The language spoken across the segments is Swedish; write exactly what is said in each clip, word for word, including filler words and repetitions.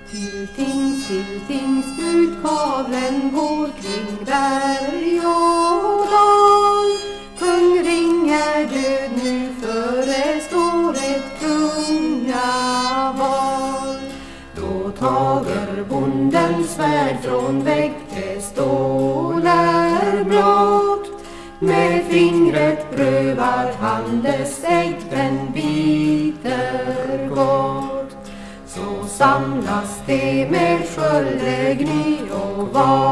Till tings, till tings, budkavlen går kring berg och dal. Kung Ring är död, nu förestår ett kungaval. Då tager bonden svärd från vägg, det stål är blått. Med fingret prövar han dess ägg, den biter gott. Så samlas det med sköldegny och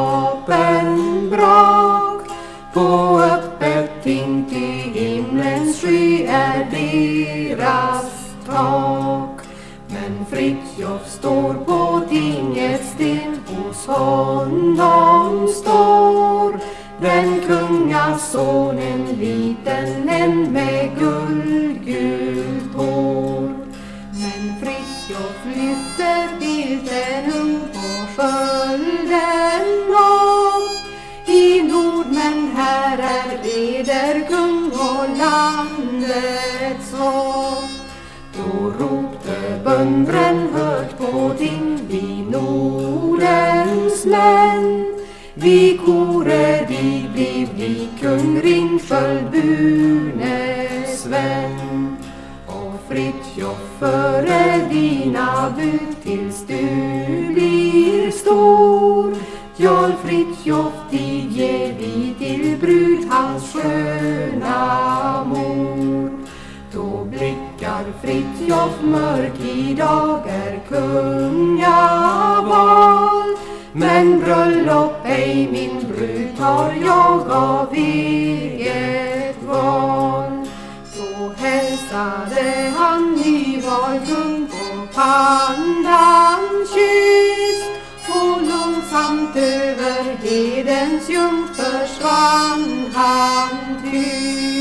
vapenbrak på öppet ting, till himlens sky är deras tak. Men Fritiof står på tingets sten, hos honom står den kungason, en liten en med guldgult hår. Men Fritiof lyfter bilden ung på skölden av. I nord, men här är ederkung och landets hav. Då ropte böndren hört på ting, vi Nordens män. Vi kore de bliv lik kung Ring, sköldburnes vän. Och Fritiof före dina bud tills du blir stor. Jarl Fritiof, dig ger vi till brud, hans sköna mor. Då blickar Fritiof mörk, i dag är kungaval. Men bröllop ej, min brud, tar jag av eget val. Så hälsade han nyvald kung på pannan kysst, och långsamt över hedens ljung försvann han tyst.